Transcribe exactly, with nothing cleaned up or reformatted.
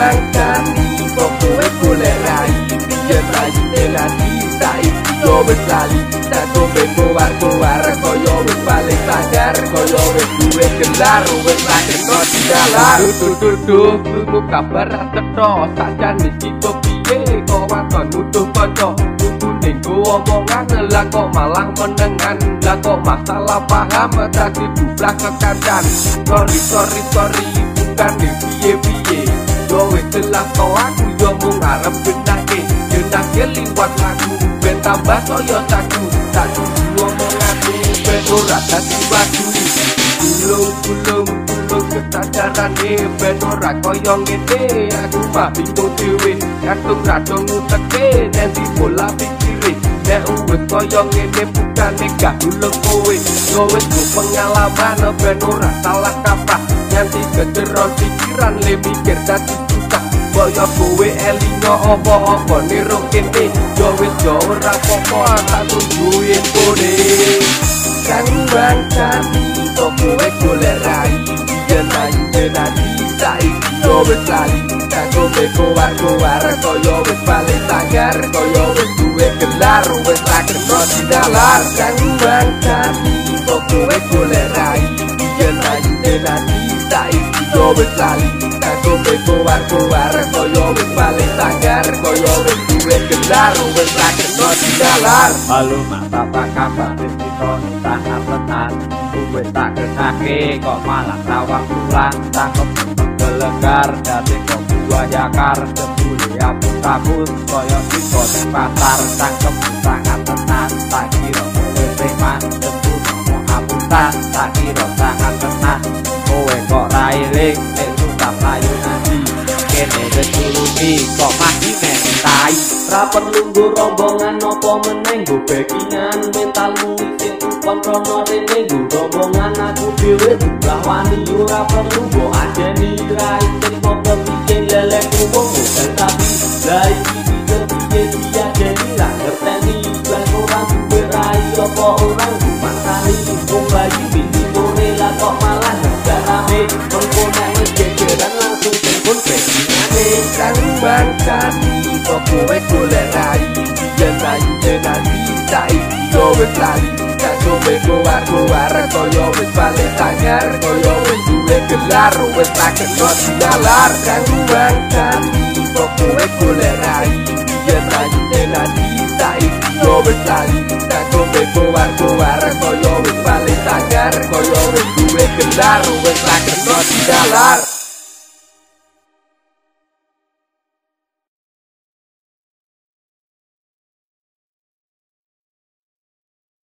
mangkani kok kowe golek rai yen raine nanti saiki yo wis lali tak kowe kowar-kowar koyo wis balik sadar koyo wis duwe gelar wis ra kena didalar tutur krungu kabar tetho sakjane iki kok piye kok waton nuduh kanca ning omongan lah kok malah menengan lah kok masalah paham tadi bublak kekancan sorry sorry sorry bukan di piye-piye yo wis jelas kok aku yo mung arep benake jenake liwat lagu ben tambah koyo saku saku omonganku ben ora dadi wadu gulung-gulung gulung kesadaran e ben ora koyo ngene aku mah bingung dhewe kadung radong uteke nanti bola pikire nek wis koyo ngene bukane gak gulung kowe yo wis pengalaman ben ora salah kaprah nganti kederon pikiran le mikir dadi susah koyo kowe elingo apa-apa niru kene yo wis yo ora apa-apa tak tungguin kone kang mangkani kok kowe golek rai yen raine nanti saiki yo wis lali tak kowe kowar-kowar koyo wis balik tagar koyo wis duwe gelar wis ra kena didalar kang mangkani kok kowe golek rai yen raine nanti saiki yo wis lali tak kowe kowar-kowar koyo wis balik tagar koyo wis duwe gelar wis ra kena didalar halo mak bapak kabar kon sangat tenan kowe tak kenake kok malah tawang pulang tangkep gelegar dadi kok buaya kar jebule abut-abut koyo siko ning pasar tangkep sangat tenan tak kira kowe preman jebul ngomong abutan tak kira sangat tenan kowe kok ra eling nek susah ayo nanti kene wis turuti kok masih mentai ra perlu nggo rombongan apa meneng nggo backingan mentalmu kontrol rene rombongan aku dhewe lah wani ora perlu mbok andeni rai tempo piye lelekku wong boten tapi la iki piye piye dene lah ngerteni lan ora duwe rai apa orang pasari wong lagi bingung lah kok malah gak rame mengko nek wis gegeran langsung telepon bengine kang mangkani kok kowe golek rai yen raine nanti saiki yo wis lali kowe kowar-kowar koyo wis balik tagar koyo wis duwe gelar wis ra kena didalar kang mangkani kok kowe golek rai yen raine nanti saiki yo wis lali kowe kowar-kowar koyo wis balik tagar koyo wis duwe gelar wis ra kena didalar